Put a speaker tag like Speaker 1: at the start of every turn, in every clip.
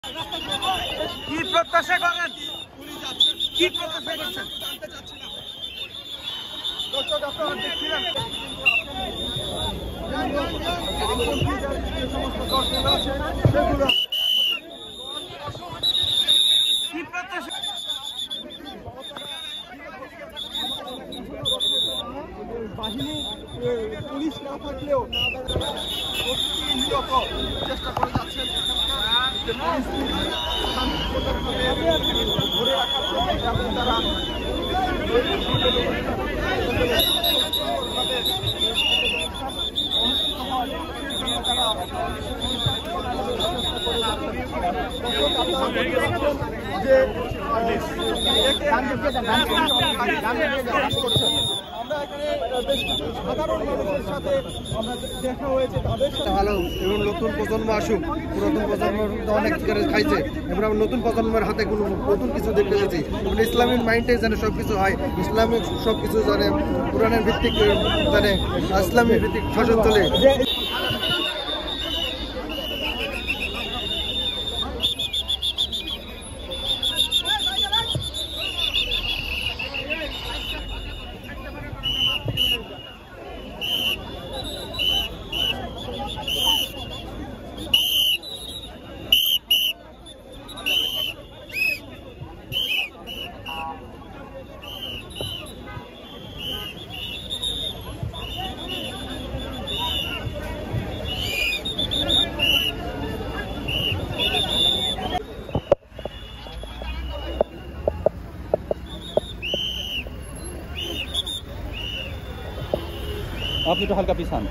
Speaker 1: কি প্রত্যাশা করেন? কি প্রত্যাশা করছেন? কি প্রত্যাশা?
Speaker 2: বাহিনী পুলিশ না থাকলেও চেষ্টা করে যাচ্ছেন ধরে রাখার জন্য তারা যে আমরা এখানে বেশ কিছু সাধারণ মানুষের সাথে আমরা দেখা হয়েছে, তাদের সাথে
Speaker 3: ভালো এবং নতুন প্রজন্ম আসুক। পুরাতন প্রজন্ম অনেক খাইছে, এবার আমরা নতুন প্রজন্মের হাতে কোনো নতুন কিছু দেখতে চাইছি। ইসলামিক মাইন্ডে যেন সব কিছু হয়, ইসলামিক সব কিছু জানে, কোরআনের ভিত্তিক জানে, ইসলামিক ভিত্তিক শাসন চলে।
Speaker 4: আপনি তো হালকা পিছান।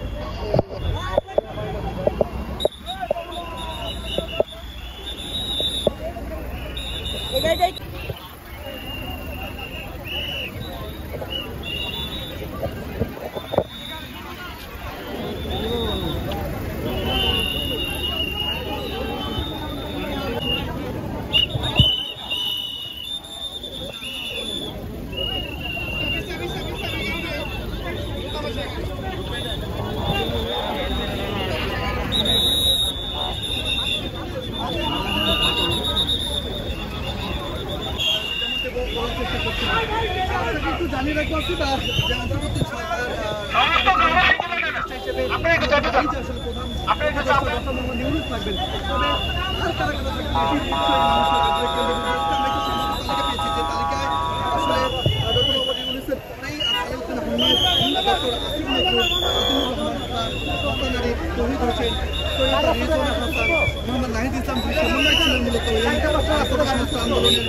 Speaker 2: জানিয়ে রাখবো অন্তর্বর্তী সরকার নিউজ থাকবেন, তবে আর কারা কারা পেয়েছি যে তালিকায় আসলে ডক্টর মোহাম্মদ ইউনূসের পরেই আসাদুদ্দিন আহমেদ, ডক্টর আসিফ নজরুল, শহীদ হোসেন, সৈয়দ রিজওয়ানা হাসান, মোহাম্মদ নাহিদ ইসলাম সমন্বয় ছিলেন মূলত এই সংস্থা আন্দোলনের।